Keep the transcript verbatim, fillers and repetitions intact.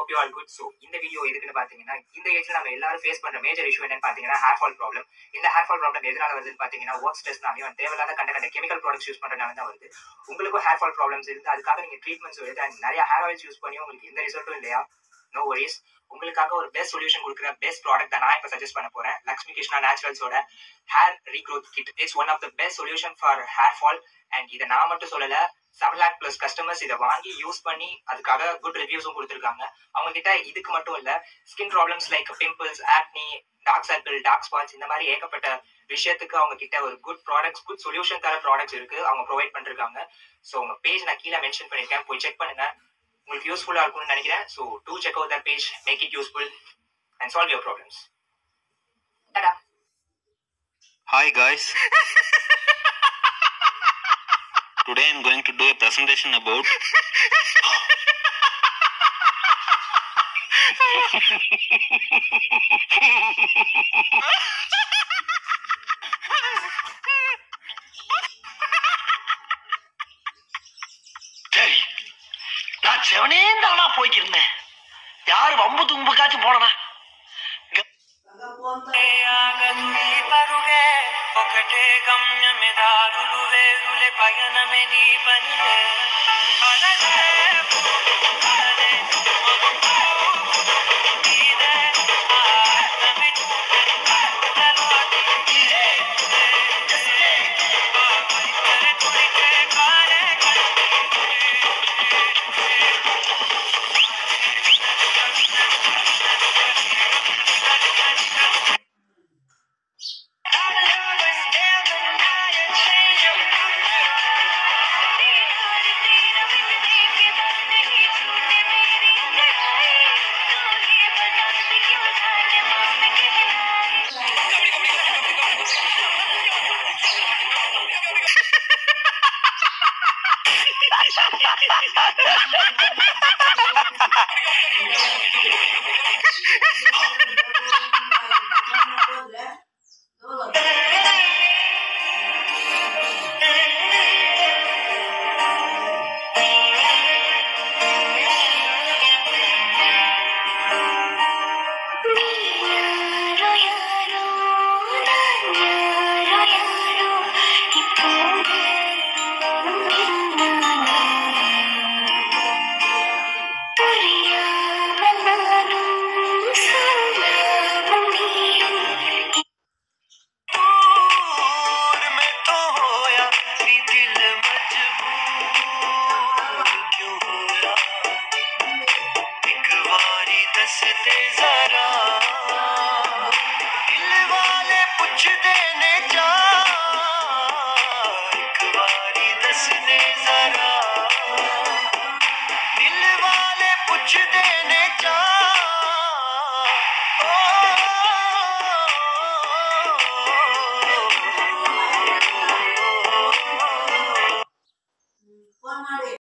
hope you all good. So இந்த video எதுக்குன்னு பாத்தீங்கன்னா, இந்த ஏஜ்ல நம்ம எல்லாரும் ஃபேஸ் பண்ற மேஜர் இஷ்யூ என்னன்னு பாத்தீங்கன்னா ஹேர் ஃபால் ப்ராப்ளம். இந்த ஹேர் ஃபால் ப்ராப்ளம் எதனால வருதுன்னு பாத்தீங்கன்னா ஒர்க் ஸ்ட்ரெஸ்னாலையும் தேவையில்லாத கண்ட கண்ட கெமிக்கல் ப்ராடக்ட்ஸ் யூஸ் பண்றதுனால தான் வருது. உங்களுக்கும் ஹேர் ஃபால் ப்ராப்ளம்ஸ் இருந்து அதுக்காக நீங்க ட்ரீட்மெண்ட்ஸ் எடுத்து அண்ட் நிறைய ஹேர் ஆயில்ஸ் யூஸ் பண்ணி உங்களுக்கு எந்த ரிசல்ட்டும் இல்லையா? No worries. உங்களுக்காக ஒரு பெஸ்ட் சொல்யூஷன் கொடுக்குற பெஸ்ட் ப்ராடக்ட் தான் நான் இப்போ சஜஸ்ட் பண்ண போறேன். லக்ஷ்மி கிருஷ்ணா நேச்சுரல்ஸோட hair regrowth kit is one of the best solution for hair fall. And இதை நான் மட்டும் சொல்லல, செவன் லேக் பிளஸ் கஸ்டமர்ஸ் இதை வாங்கி யூஸ் பண்ணி அதுக்காக குட் ரிவ்யூஸும் கொடுத்துருக்காங்க. அவங்க கிட்ட இதுக்கு மட்டும் இல்ல, skin problems like pimples, acne, dark circle, dark spots இந்த மாதிரி ஏகப்பட்ட விஷயத்துக்கு அவங்க கிட்ட ஒரு குட் ப்ராடக்ட்ஸ், குட் சொல்யூஷன் தர ப்ராடக்ட்ஸ் இருக்கு, அவங்க ப்ரொவைட் பண்ணிருக்காங்க. ஸோ உங்க பேஜ் நான் கீழே மென்ஷன் பண்ணிருக்கேன், போய் செக் பண்ணுங்க. உங்களுக்கு யூஸ்ஃபுல்லா இருக்கும்னு நினைக்கிறேன். So do check out that page, make it useful and solve your problems. Tata. Hi guys. Today I am going to do a presentation about சரி, நான் செவனே தானா போய்க்கிருந்தேன். யாரு வம்பு தும்புக்காச்சும் போனா ఒకటే గమ్యమే దారులు వేరులే పయనమే నీ పనిలే అడలే పూలే నీదే ఆత్మే ఉడలోటి నీదే ఆమైతరే తుడికే కాలే Oh